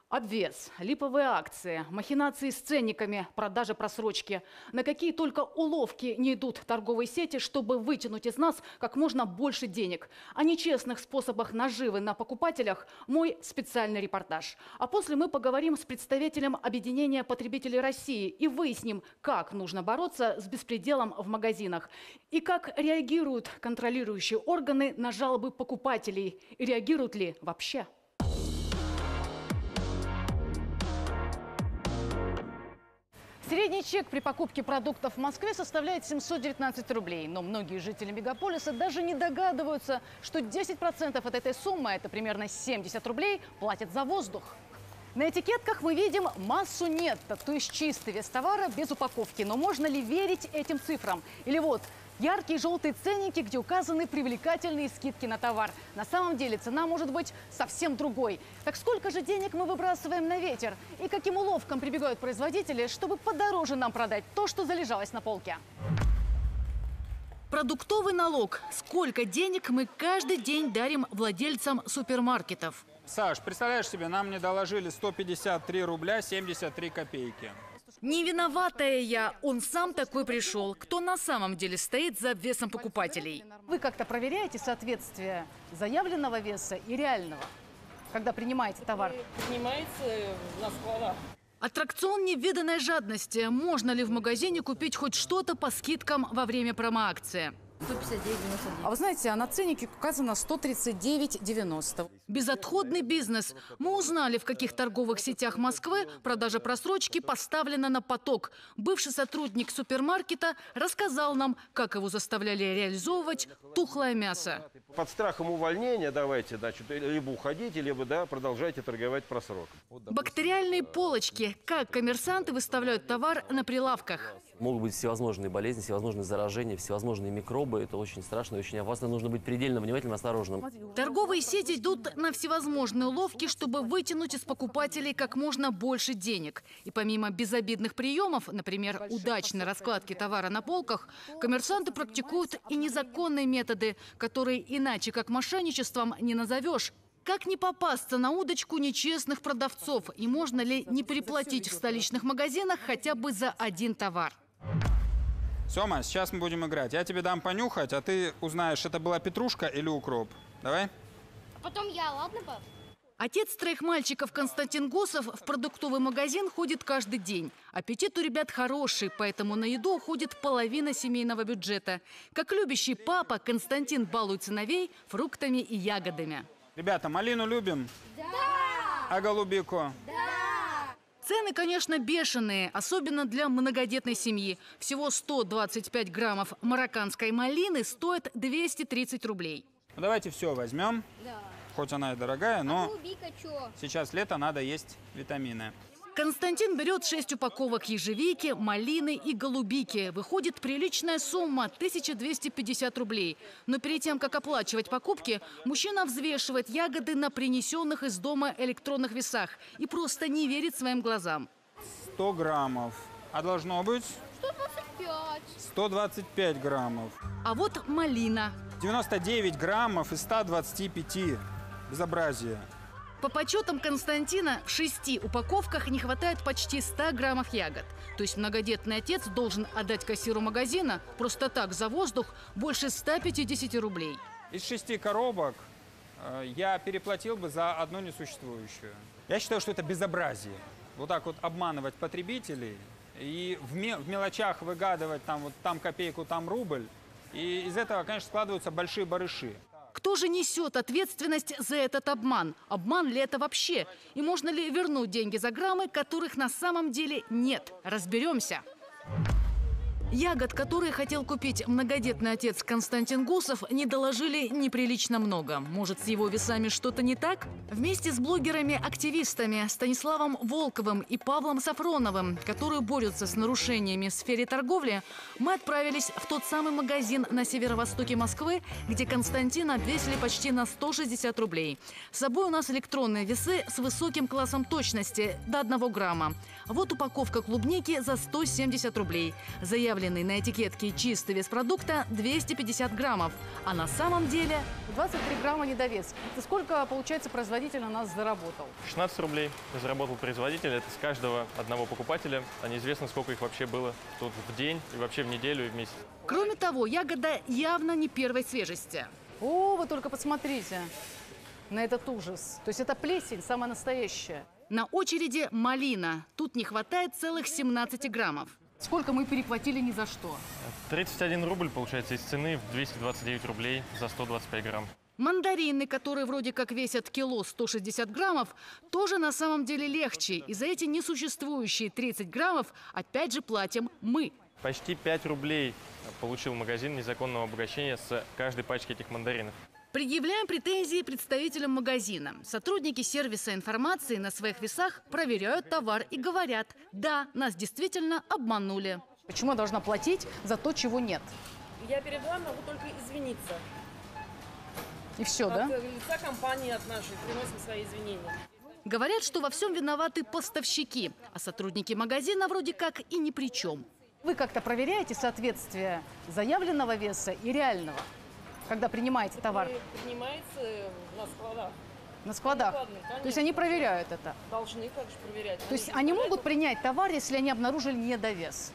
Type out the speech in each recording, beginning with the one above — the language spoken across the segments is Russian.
Обвес, липовые акции, махинации с ценниками, продажа просрочки. На какие только уловки не идут торговые сети, чтобы вытянуть из нас как можно больше денег. О нечестных способах наживы на покупателях – мой специальный репортаж. А после мы поговорим с представителем Объединения потребителей России и выясним, как нужно бороться с беспределом в магазинах. И как реагируют контролирующие органы на жалобы покупателей. И реагируют ли вообще? Средний чек при покупке продуктов в Москве составляет 719 рублей. Но многие жители мегаполиса даже не догадываются, что 10% от этой суммы, это примерно 70 рублей, платят за воздух. На этикетках мы видим массу нетто, то есть чистый вес товара без упаковки. Но можно ли верить этим цифрам? Или вот яркие желтые ценники, где указаны привлекательные скидки на товар. На самом деле цена может быть совсем другой. Так сколько же денег мы выбрасываем на ветер? И каким уловкам прибегают производители, чтобы подороже нам продать то, что залежалось на полке? Продуктовый налог. Сколько денег мы каждый день дарим владельцам супермаркетов? Саш, представляешь себе, нам не доложили 153 рубля 73 копейки. Не виноватая я, он сам такой пришел. Кто на самом деле стоит за обвесом покупателей? Вы как-то проверяете соответствие заявленного веса и реального, когда принимаете товар? Принимается на складах. Аттракцион невиданной жадности. Можно ли в магазине купить хоть что-то по скидкам во время промоакции? 159,99. А вы знаете, а на ценнике указано 139,90. Безотходный бизнес. Мы узнали, в каких торговых сетях Москвы продажа просрочки поставлена на поток. Бывший сотрудник супермаркета рассказал нам, как его заставляли реализовывать тухлое мясо. Под страхом увольнения давайте, значит, либо уходите, либо продолжайте торговать просрок. Бактериальные полочки. Как коммерсанты выставляют товар на прилавках? Могут быть всевозможные болезни, всевозможные заражения, всевозможные микробы. Это очень страшно и очень опасно. Нужно быть предельно внимательным, осторожным. Торговые сети идут на всевозможные уловки, чтобы вытянуть из покупателей как можно больше денег. И помимо безобидных приемов, например, удачной раскладки товара на полках, коммерсанты практикуют и незаконные методы, которые иначе как мошенничеством не назовешь. Как не попасться на удочку нечестных продавцов? И можно ли не переплатить в столичных магазинах хотя бы за один товар? Сёма, сейчас мы будем играть. Я тебе дам понюхать, а ты узнаешь, это была петрушка или укроп. Давай? А потом я, ладно, пап? Отец троих мальчиков Константин Гусов в продуктовый магазин ходит каждый день. Аппетит у ребят хороший, поэтому на еду уходит половина семейного бюджета. Как любящий папа, Константин балует сыновей фруктами и ягодами. Ребята, малину любим? Да! А голубику? Да! Цены, конечно, бешеные, особенно для многодетной семьи. Всего 125 граммов марокканской малины стоит 230 рублей. Ну, давайте все возьмем. Да. Хоть она и дорогая, но Голубика чё? сейчас лето, надо есть витамины. Константин берет 6 упаковок ежевики, малины и голубики. Выходит приличная сумма – 1250 рублей. Но перед тем, как оплачивать покупки, мужчина взвешивает ягоды на принесенных из дома электронных весах и просто не верит своим глазам. 100 граммов. А должно быть? 125. 125 граммов. А вот малина. 99 граммов из 125. Безобразие. По подсчетам Константина, в 6 упаковках не хватает почти 100 граммов ягод. То есть многодетный отец должен отдать кассиру магазина просто так за воздух больше 150 рублей. Из 6 коробок я переплатил бы за одну несуществующую. Я считаю, что это безобразие. Вот так вот обманывать потребителей и в мелочах выгадывать там копейку, там рубль. И из этого, конечно, складываются большие барыши. Кто же несет ответственность за этот обман? Обман ли это вообще? И можно ли вернуть деньги за граммы, которых на самом деле нет? Разберемся. Ягод, которые хотел купить многодетный отец Константин Гусов, не доложили неприлично много. Может, с его весами что-то не так? Вместе с блогерами-активистами Станиславом Волковым и Павлом Сафроновым, которые борются с нарушениями в сфере торговли, мы отправились в тот самый магазин на северо-востоке Москвы, где Константина обвесили почти на 160 рублей. С собой у нас электронные весы с высоким классом точности до 1 грамма. Вот упаковка клубники за 170 рублей. Заявлено заявленный на этикетке чистый вес продукта 250 граммов, а на самом деле 23 грамма недовес. Это сколько, получается, производитель на нас заработал? 16 рублей заработал производитель. Это с каждого одного покупателя. А неизвестно, сколько их вообще было тут в день, и вообще в неделю, и в месяц. Кроме того, ягода явно не первой свежести. О, вы только посмотрите на этот ужас. То есть это плесень, самая настоящая. На очереди малина. Тут не хватает целых 17 граммов. Сколько мы перехватили ни за что. 31 рубль, получается, из цены в 229 рублей за 125 грамм. Мандарины, которые вроде как весят кило 160 граммов, тоже на самом деле легче. И за эти несуществующие 30 граммов опять же платим мы. Почти 5 рублей получил магазин незаконного обогащения с каждой пачки этих мандаринов. Предъявляем претензии представителям магазина. Сотрудники сервиса информации на своих весах проверяют товар и говорят: да, нас действительно обманули. Почему я должна платить за то, чего нет? Я перед вами могу только извиниться. И все, да? От лица компании, от нашей, приносим свои извинения. Говорят, что во всем виноваты поставщики, а сотрудники магазина вроде как и ни при чем. Вы как-то проверяете соответствие заявленного веса и реального, когда принимаете товар Принимается на складах. на складах? Конечно. То есть они проверяют это? Должны также проверять. То есть они могут принять товар, если они обнаружили недовес?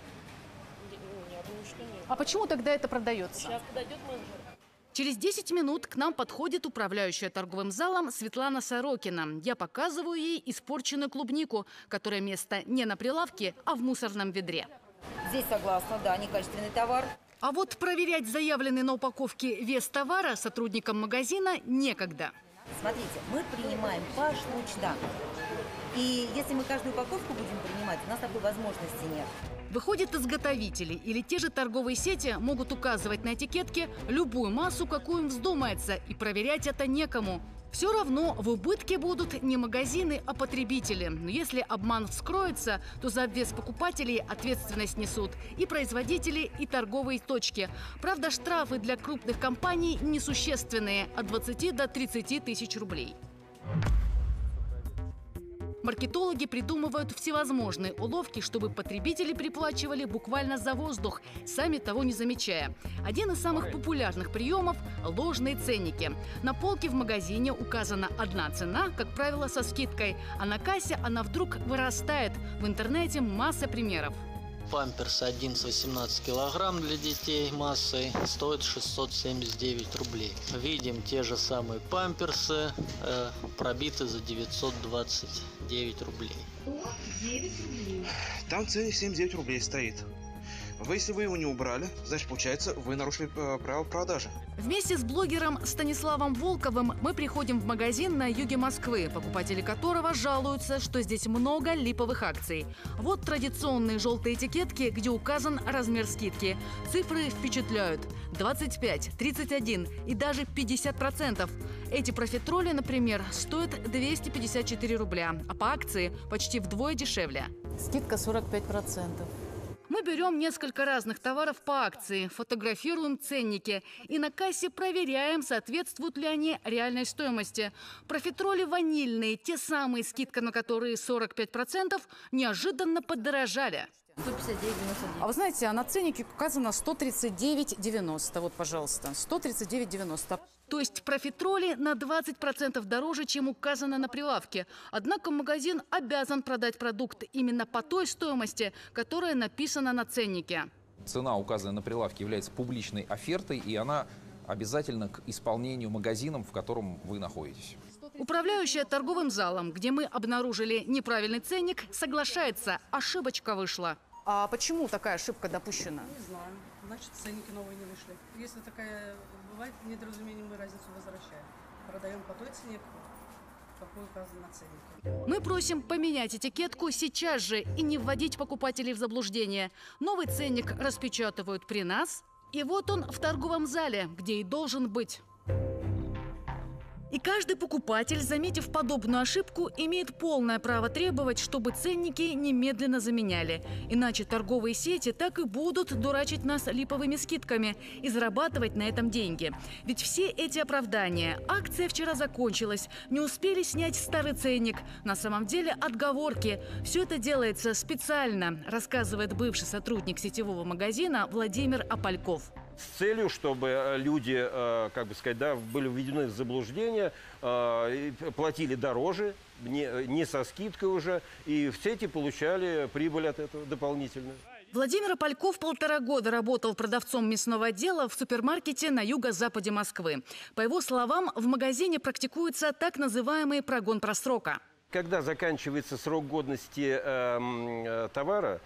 Я думаю, что нет. А почему тогда это продается? Сейчас подойдет менеджер. Через 10 минут к нам подходит управляющая торговым залом Светлана Сорокина. Я показываю ей испорченную клубнику, которая место не на прилавке, а в мусорном ведре. Здесь согласна, да, некачественный товар. А вот проверять заявленный на упаковке вес товара сотрудникам магазина некогда. Смотрите, мы принимаем поштучно. И если мы каждую упаковку будем принимать, у нас такой возможности нет. Выходит, изготовители или те же торговые сети могут указывать на этикетке любую массу, какую им вздумается, и проверять это некому. Все равно в убытке будут не магазины, а потребители. Но если обман вскроется, то за обвес покупателей ответственность несут и производители, и торговые точки. Правда, штрафы для крупных компаний несущественные – от 20 до 30 тысяч рублей. Маркетологи придумывают всевозможные уловки, чтобы потребители приплачивали буквально за воздух, сами того не замечая. Один из самых популярных приемов – ложные ценники. На полке в магазине указана одна цена, как правило, со скидкой, а на кассе она вдруг вырастает. В интернете масса примеров. Памперс 11-18 килограмм для детей массой стоит 679 рублей. Видим те же самые памперсы, пробиты за 929 рублей. Там ценник 79 рублей стоит. Если вы его не убрали, значит, получается, вы нарушили правила продажи. Вместе с блогером Станиславом Волковым мы приходим в магазин на юге Москвы, покупатели которого жалуются, что здесь много липовых акций. Вот традиционные желтые этикетки, где указан размер скидки. Цифры впечатляют. 25, 31 и даже 50%. Эти профитроли, например, стоят 254 рубля, а по акции почти вдвое дешевле. Скидка 45%. Мы берем несколько разных товаров по акции, фотографируем ценники и на кассе проверяем, соответствуют ли они реальной стоимости. Профитроли ванильные, те самые, скидка на которые 45%, неожиданно подорожали. 159,99. А вы знаете, а на ценнике указано 139,90. Вот, пожалуйста, 139,90. То есть профитроли на 20% дороже, чем указано на прилавке. Однако магазин обязан продать продукт именно по той стоимости, которая написана на ценнике. Цена, указанная на прилавке, является публичной офертой, и она обязательна к исполнению магазином, в котором вы находитесь. Управляющая торговым залом, где мы обнаружили неправильный ценник, соглашается, ошибочка вышла. А почему такая ошибка допущена? Не знаю. Значит, ценники новые не вышли. Если такая бывает недоразумение, мы разницу возвращаем. Продаем по той цене, какой указано на ценнике. Мы просим поменять этикетку сейчас же и не вводить покупателей в заблуждение. Новый ценник распечатывают при нас. И вот он в торговом зале, где и должен быть. И каждый покупатель, заметив подобную ошибку, имеет полное право требовать, чтобы ценники немедленно заменяли. Иначе торговые сети так и будут дурачить нас липовыми скидками и зарабатывать на этом деньги. Ведь все эти оправдания. Акция вчера закончилась, не успели снять старый ценник. На самом деле отговорки. Все это делается специально, рассказывает бывший сотрудник сетевого магазина Владимир Опальков. С целью, чтобы люди, как бы сказать, да, были введены в заблуждение, платили дороже, не со скидкой уже, и в сети получали прибыль от этого дополнительную. Владимир Опальков 1,5 года работал продавцом мясного отдела в супермаркете на юго-западе Москвы. По его словам, в магазине практикуется так называемый прогон просрока. Когда заканчивается срок годности товара,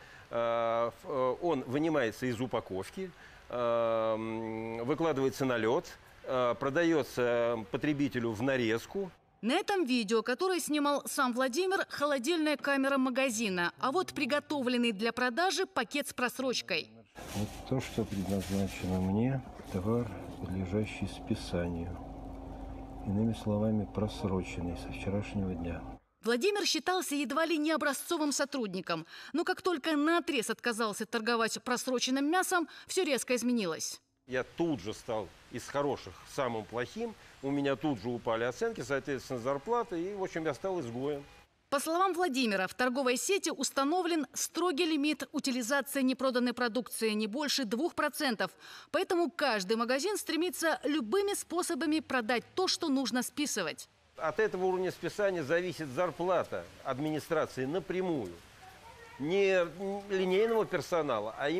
он вынимается из упаковки, выкладывается на лед, продается потребителю в нарезку. На этом видео, которое снимал сам Владимир, холодильная камера магазина. А вот приготовленный для продажи пакет с просрочкой. Вот то, что предназначено мне, товар, подлежащий списанию. Иными словами, просроченный со вчерашнего дня. Владимир считался едва ли не образцовым сотрудником. Но как только наотрез отказался торговать просроченным мясом, все резко изменилось. Я тут же стал из хороших самым плохим. У меня тут же упали оценки, соответственно, зарплаты. И, в общем, я стал изгоем. По словам Владимира, в торговой сети установлен строгий лимит утилизации непроданной продукции не больше 2%. Поэтому каждый магазин стремится любыми способами продать то, что нужно списывать. От этого уровня списания зависит зарплата администрации напрямую. Не линейного персонала, а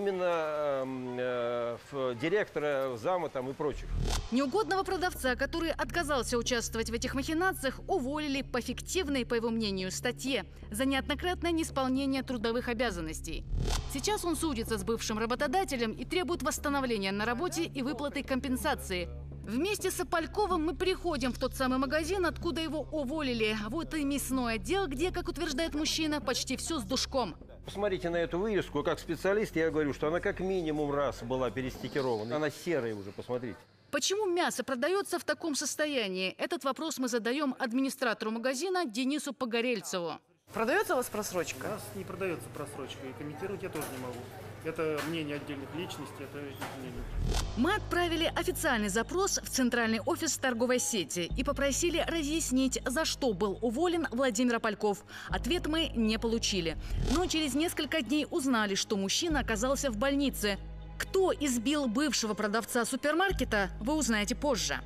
именно директора, зама там и прочих. Неугодного продавца, который отказался участвовать в этих махинациях, уволили по фиктивной, по его мнению, статье за неоднократное неисполнение трудовых обязанностей. Сейчас он судится с бывшим работодателем и требует восстановления на работе и выплаты компенсации. Вместе с Опальковым мы приходим в тот самый магазин, откуда его уволили. Вот и мясной отдел, где, как утверждает мужчина, почти все с душком. Посмотрите на эту вывеску. Как специалист я говорю, что она как минимум раз была перестикерована. Она серая уже, посмотрите. Почему мясо продается в таком состоянии? Этот вопрос мы задаем администратору магазина Денису Погорельцеву. Продается у вас просрочка? У нас не продается просрочка, и комментировать я тоже не могу. Это мнение отдельных личностей, это мнение. Мы отправили официальный запрос в центральный офис торговой сети и попросили разъяснить, за что был уволен Владимир Опальков. Ответ мы не получили. Но через несколько дней узнали, что мужчина оказался в больнице. Кто избил бывшего продавца супермаркета, вы узнаете позже.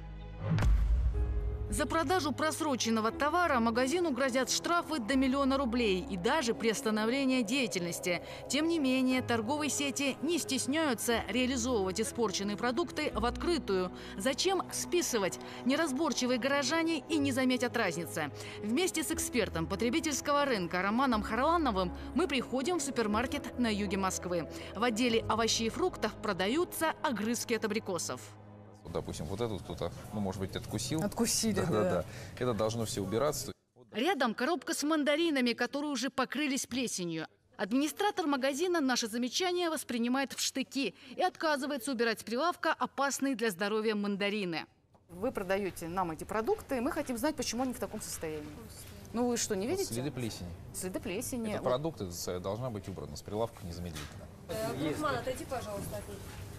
За продажу просроченного товара магазину грозят штрафы до 1 миллиона рублей и даже приостановление деятельности. Тем не менее, торговые сети не стесняются реализовывать испорченные продукты в открытую. Зачем списывать? Неразборчивые горожане и не заметят разницы. Вместе с экспертом потребительского рынка Романом Харлановым мы приходим в супермаркет на юге Москвы. В отделе овощей и фруктов продаются огрызки от абрикосов. Допустим, вот этот кто-то, ну, может быть, откусил. Откусили, да. Это должно все убираться. Рядом коробка с мандаринами, которые уже покрылись плесенью. Администратор магазина наше замечание воспринимает в штыки и отказывается убирать с прилавка опасные для здоровья мандарины. Вы продаете нам эти продукты, и мы хотим знать, почему они в таком состоянии. Ну вы что, не видите? Следы плесени. Следы плесени. Это продукты должна быть убрана с прилавка незамедлительно. Гурман, отойди, пожалуйста, от них.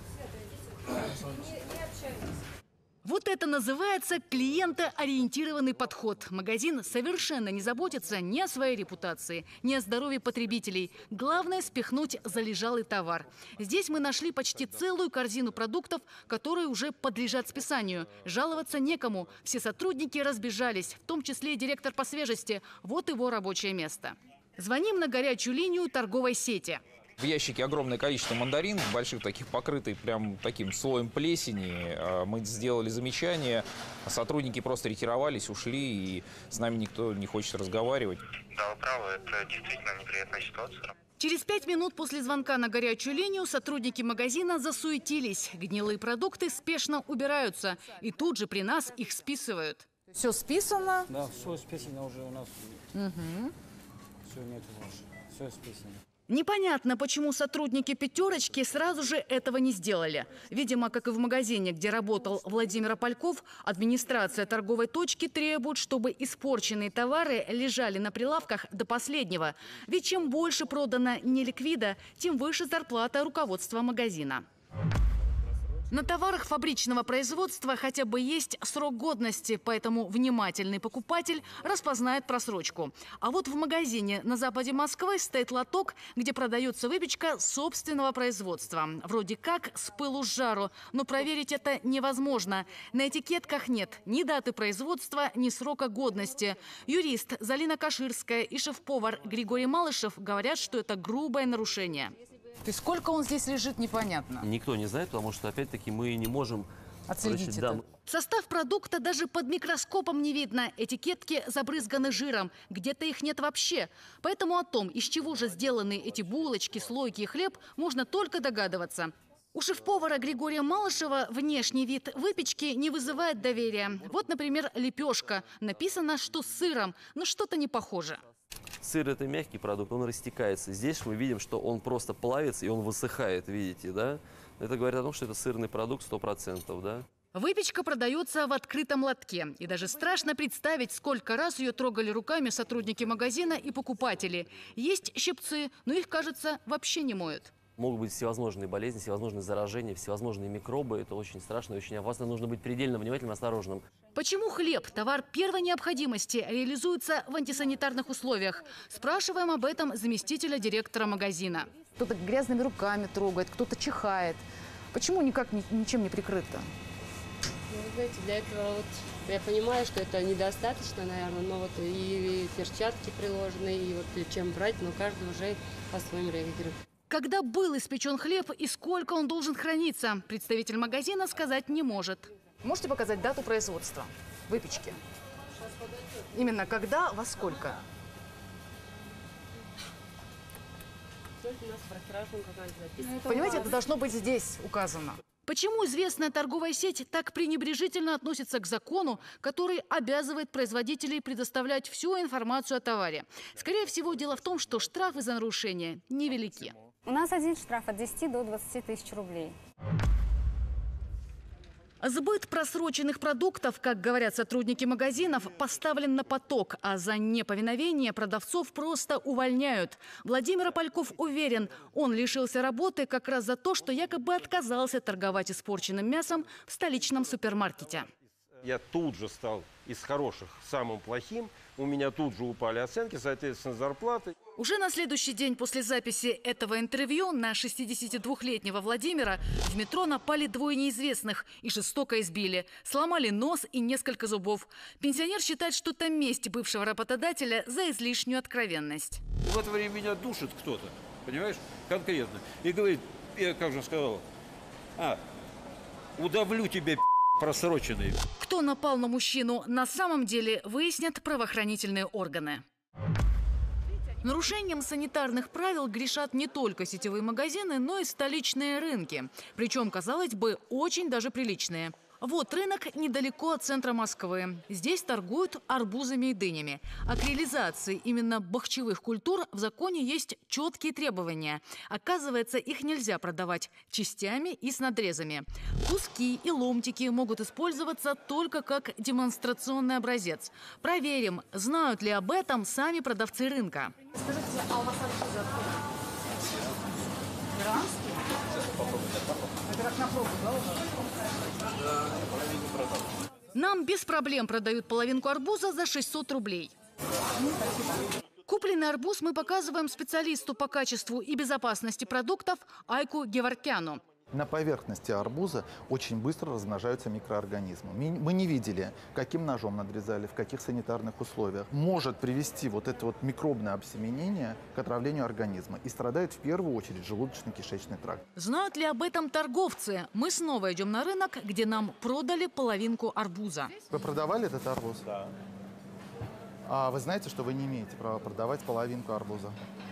Вот это называется клиентоориентированный подход. Магазин совершенно не заботится ни о своей репутации, ни о здоровье потребителей. Главное – спихнуть залежалый товар. Здесь мы нашли почти целую корзину продуктов, которые уже подлежат списанию. Жаловаться некому. Все сотрудники разбежались, в том числе и директор по свежести. Вот его рабочее место. Звоним на горячую линию торговой сети. В ящике огромное количество мандарин, больших таких, покрытых прям таким слоем плесени. Мы сделали замечание, сотрудники просто ретировались, ушли, и с нами никто не хочет разговаривать. Да, вы правы, это действительно неприятная ситуация. Через 5 минут после звонка на горячую линию сотрудники магазина засуетились. Гнилые продукты спешно убираются, и тут же при нас их списывают. Все списано? Да, все списано уже у нас. Угу. Все нет больше, все списано. Непонятно, почему сотрудники «Пятерочки» сразу же этого не сделали. Видимо, как и в магазине, где работал Владимир Опальков, администрация торговой точки требует, чтобы испорченные товары лежали на прилавках до последнего. Ведь чем больше продано неликвида, тем выше зарплата руководства магазина. На товарах фабричного производства хотя бы есть срок годности, поэтому внимательный покупатель распознает просрочку. А вот в магазине на западе Москвы стоит лоток, где продается выпечка собственного производства. Вроде как с пылу с жару, но проверить это невозможно. На этикетках нет ни даты производства, ни срока годности. Юрист Залина Каширская и шеф-повар Григорий Малышев говорят, что это грубое нарушение. То есть сколько он здесь лежит, непонятно. Никто не знает, потому что, опять-таки, мы не можем отследить это. Состав продукта даже под микроскопом не видно. Этикетки забрызганы жиром. Где-то их нет вообще. Поэтому о том, из чего же сделаны эти булочки, слойки и хлеб, можно только догадываться. У шеф-повара Григория Малышева внешний вид выпечки не вызывает доверия. Вот, например, лепешка. Написано, что с сыром, но что-то не похоже. Сыр – это мягкий продукт, он растекается. Здесь мы видим, что он просто плавится и он высыхает, видите, да? Это говорит о том, что это сырный продукт 100%, да? Выпечка продается в открытом лотке. И даже страшно представить, сколько раз ее трогали руками сотрудники магазина и покупатели. Есть щипцы, но их, кажется, вообще не моют. Могут быть всевозможные болезни, всевозможные заражения, всевозможные микробы. Это очень страшно и очень опасно. Нужно быть предельно внимательным, осторожным. Почему хлеб, товар первой необходимости, реализуется в антисанитарных условиях? Спрашиваем об этом заместителя директора магазина. Кто-то грязными руками трогает, кто-то чихает. Почему никак ничем не прикрыто? Ну, вы знаете, для этого вот я понимаю, что это недостаточно, наверное, но вот и перчатки приложены, и вот чем брать, но каждый уже по-своему реагирует. Когда был испечен хлеб и сколько он должен храниться, представитель магазина сказать не может. Можете показать дату производства выпечки? Именно когда, во сколько? У нас про записано. Понимаете, это должно быть здесь указано. Почему известная торговая сеть так пренебрежительно относится к закону, который обязывает производителей предоставлять всю информацию о товаре? Скорее всего, дело в том, что штрафы за нарушение невелики. У нас один штраф от 10 до 20 тысяч рублей. Сбыт просроченных продуктов, как говорят сотрудники магазинов, поставлен на поток, а за неповиновение продавцов просто увольняют. Владимир Опальков уверен, он лишился работы как раз за то, что якобы отказался торговать испорченным мясом в столичном супермаркете. Я тут же стал из хороших самым плохим. У меня тут же упали оценки, соответственно, зарплаты. Уже на следующий день после записи этого интервью на 62-летнего Владимира в метро напали двое неизвестных и жестоко избили. Сломали нос и несколько зубов. Пенсионер считает, что это месть бывшего работодателя за излишнюю откровенность. В это время меня душит кто-то, понимаешь, конкретно. И говорит, я как же сказал, удавлю тебя, просроченный. Кто напал на мужчину, на самом деле выяснят правоохранительные органы. Нарушением санитарных правил грешат не только сетевые магазины, но и столичные рынки. Причем, казалось бы, очень даже приличные. Вот рынок недалеко от центра Москвы. Здесь торгуют арбузами и дынями. А к реализации именно бахчевых культур в законе есть четкие требования. Оказывается, их нельзя продавать частями и с надрезами. Куски и ломтики могут использоваться только как демонстрационный образец. Проверим, знают ли об этом сами продавцы рынка. Скажите, а у вас арбузы откуда? Иранские? Это как на пробу, да, Нам без проблем продают половинку арбуза за 600 рублей. Купленный арбуз мы показываем специалисту по качеству и безопасности продуктов Айку Геворкяну. На поверхности арбуза очень быстро размножаются микроорганизмы. Мы не видели, каким ножом надрезали, в каких санитарных условиях. Может привести вот это вот микробное обсеменение к отравлению организма. И страдает в первую очередь желудочно-кишечный тракт. Знают ли об этом торговцы? Мы снова идем на рынок, где нам продали половинку арбуза. Вы продавали этот арбуз? Да. А вы знаете, что вы не имеете права продавать половинку арбуза?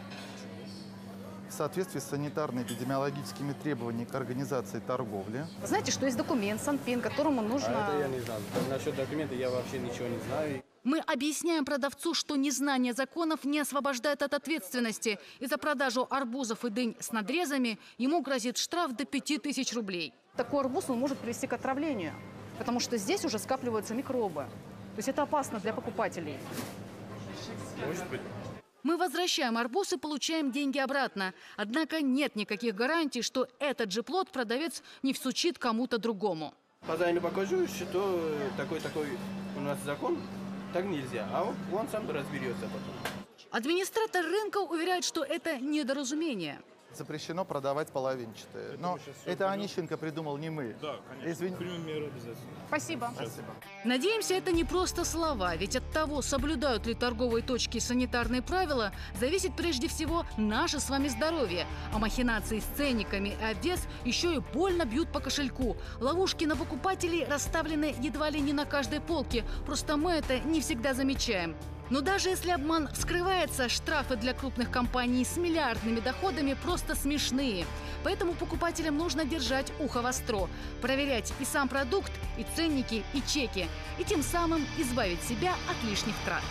В соответствии с санитарно-эпидемиологическими требованиями к организации торговли. Знаете, что есть документ Санпин, которому нужно... А это я не знаю. Насчет документа я вообще ничего не знаю. Мы объясняем продавцу, что незнание законов не освобождает от ответственности. И за продажу арбузов и дынь с надрезами ему грозит штраф до 5000 рублей. Такой арбуз он может привести к отравлению, потому что здесь уже скапливаются микробы. То есть это опасно для покупателей. Может быть. Мы возвращаем арбуз и получаем деньги обратно. Однако нет никаких гарантий, что этот же плод продавец не всучит кому-то другому. Хозяину покажу, что такой у нас закон, так нельзя. А он сам разберется потом. Администратор рынка уверяет, что это недоразумение. Запрещено продавать половинчатые. Но это Онищенко придумал, не мы. Да, конечно. Примем меры обязательно. Спасибо. Надеемся, это не просто слова, ведь от того, соблюдают ли торговые точки санитарные правила, зависит прежде всего наше с вами здоровье. А махинации с ценниками и обвес еще и больно бьют по кошельку. Ловушки на покупателей расставлены едва ли не на каждой полке, просто мы это не всегда замечаем. Но даже если обман вскрывается, штрафы для крупных компаний с миллиардными доходами просто смешные. Поэтому покупателям нужно держать ухо востро, проверять и сам продукт, и ценники, и чеки, и тем самым избавить себя от лишних трат.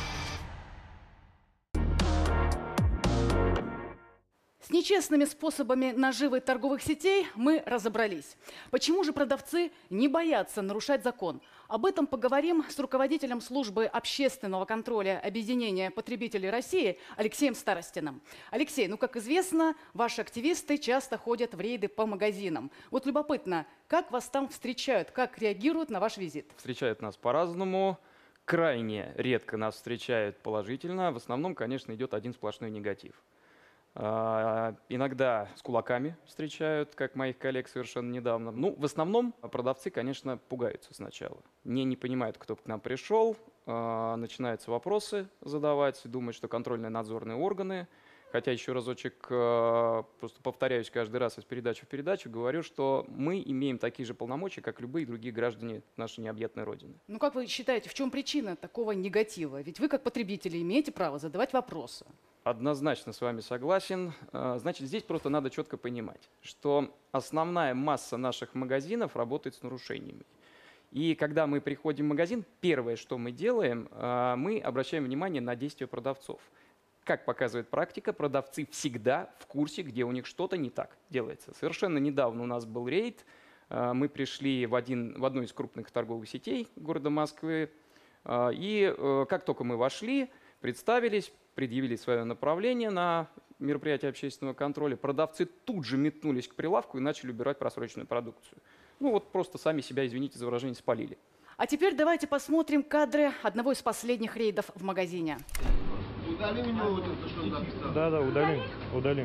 С нечестными способами наживы торговых сетей мы разобрались. Почему же продавцы не боятся нарушать закон? Об этом поговорим с руководителем службы общественного контроля Объединения потребителей России Алексеем Старостиным. Алексей, как известно, ваши активисты часто ходят в рейды по магазинам. Вот любопытно, как вас там встречают, как реагируют на ваш визит? Встречают нас по-разному. Крайне редко нас встречают положительно. В основном, конечно, идет один сплошной негатив. Иногда с кулаками встречают, как моих коллег совершенно недавно. В основном продавцы, конечно, пугаются сначала. Не понимают, кто к нам пришел, начинаются вопросы задавать, думают, что контрольные надзорные органы. Хотя еще разочек, просто повторяюсь каждый раз из передачи в передачу, говорю, что мы имеем такие же полномочия, как любые другие граждане нашей необъятной Родины. Как вы считаете, в чем причина такого негатива? Ведь вы, как потребители, имеете право задавать вопросы. Однозначно с вами согласен. Значит, здесь просто надо четко понимать, что основная масса наших магазинов работает с нарушениями. И когда мы приходим в магазин, первое, что мы делаем, мы обращаем внимание на действия продавцов. Как показывает практика, продавцы всегда в курсе, где у них что-то не так делается. Совершенно недавно у нас был рейд. Мы пришли в одну из крупных торговых сетей города Москвы. И как только мы вошли, представились, предъявили свое направление на мероприятие общественного контроля, продавцы тут же метнулись к прилавку и начали убирать просроченную продукцию. Просто сами себя, извините за выражение, спалили. А теперь давайте посмотрим кадры одного из последних рейдов в магазине. Удали у него вот это, что написано? Да, удалим. Удали?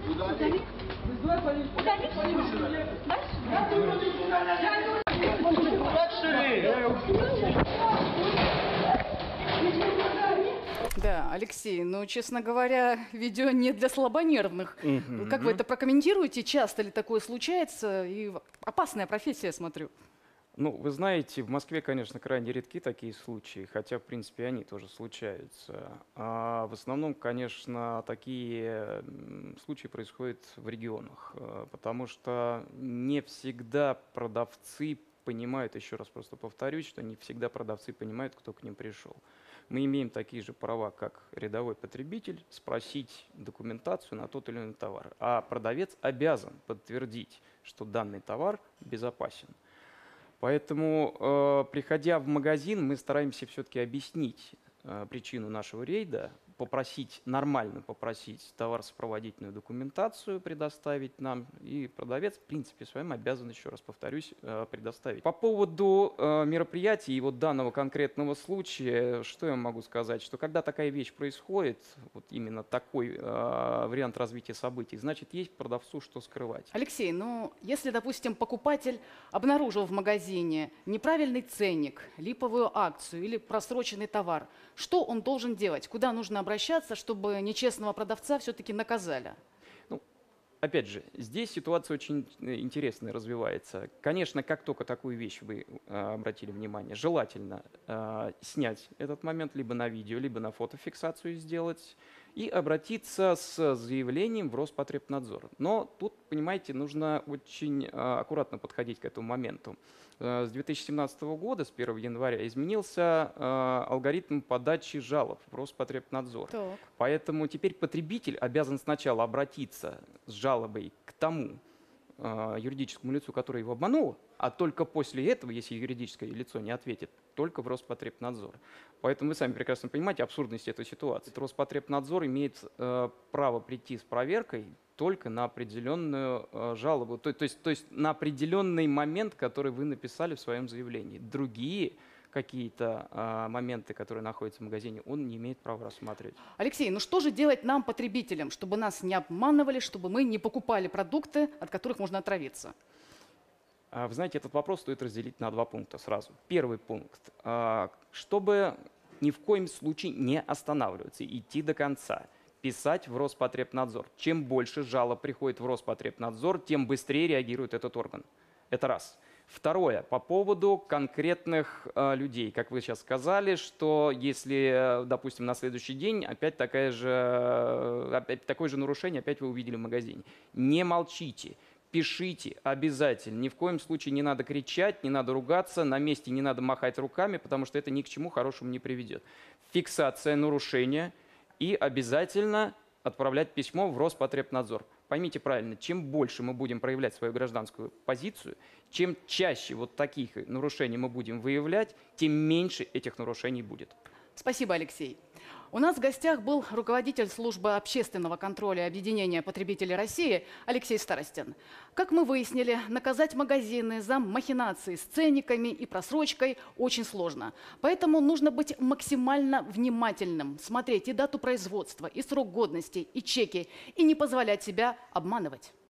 Да, Алексей, честно говоря, видео не для слабонервных. Как вы это прокомментируете? Часто ли такое случается? И опасная профессия, смотрю. Вы знаете, в Москве, конечно, крайне редки такие случаи, хотя, в принципе, они тоже случаются. А в основном, конечно, такие случаи происходят в регионах, потому что не всегда продавцы понимают, еще раз просто повторюсь, что не всегда продавцы понимают, кто к ним пришел. Мы имеем такие же права, как рядовой потребитель, спросить документацию на тот или иной товар. А продавец обязан подтвердить, что данный товар безопасен. Поэтому, приходя в магазин, мы стараемся все-таки объяснить причину нашего рейда, нормально попросить товаросопроводительную документацию предоставить нам, и продавец, в принципе, своим обязан, еще раз повторюсь, предоставить. По поводу мероприятий и данного конкретного случая, что я могу сказать, что когда такая вещь происходит, именно такой вариант развития событий, значит, есть продавцу что скрывать. Алексей, если, допустим, покупатель обнаружил в магазине неправильный ценник, липовую акцию или просроченный товар, что он должен делать? Куда нужно обращаться, чтобы нечестного продавца все-таки наказали? Опять же, здесь ситуация очень интересная развивается. Конечно, как только такую вещь вы обратили внимание, желательно снять этот момент либо на видео, либо на фотофиксацию сделать и обратиться с заявлением в Роспотребнадзор. Но тут, понимаете, нужно очень аккуратно подходить к этому моменту. С 2017 года, с 1 января, изменился алгоритм подачи жалоб в Роспотребнадзор. Так. Поэтому теперь потребитель обязан сначала обратиться с жалобой к тому юридическому лицу, которое его обмануло, а только после этого, если юридическое лицо не ответит, только в Роспотребнадзор. Поэтому вы сами прекрасно понимаете абсурдность этой ситуации. Роспотребнадзор имеет право прийти с проверкой только на определенную жалобу, то есть на определенный момент, который вы написали в своем заявлении. Другие какие-то моменты, которые находятся в магазине, он не имеет права рассматривать. Алексей, ну что же делать нам, потребителям, чтобы нас не обманывали, чтобы мы не покупали продукты, от которых можно отравиться? Вы знаете, этот вопрос стоит разделить на два пункта сразу. Первый пункт. Чтобы ни в коем случае не останавливаться, идти до конца, писать в Роспотребнадзор. Чем больше жалоб приходит в Роспотребнадзор, тем быстрее реагирует этот орган. Это раз. Второе, по поводу конкретных людей. Как вы сейчас сказали, что если, допустим, на следующий день опять такое же нарушение опять вы увидели в магазине. Не молчите. Пишите обязательно. Ни в коем случае не надо кричать, не надо ругаться, на месте не надо махать руками, потому что это ни к чему хорошему не приведет. Фиксация нарушения и обязательно отправлять письмо в Роспотребнадзор. Поймите правильно, чем больше мы будем проявлять свою гражданскую позицию, чем чаще вот таких нарушений мы будем выявлять, тем меньше этих нарушений будет. Спасибо, Алексей. У нас в гостях был руководитель службы общественного контроля Объединения потребителей России Алексей Старостин. Как мы выяснили, наказать магазины за махинации с ценниками и просрочкой очень сложно. Поэтому нужно быть максимально внимательным, смотреть и дату производства, и срок годности, и чеки, и не позволять себя обманывать.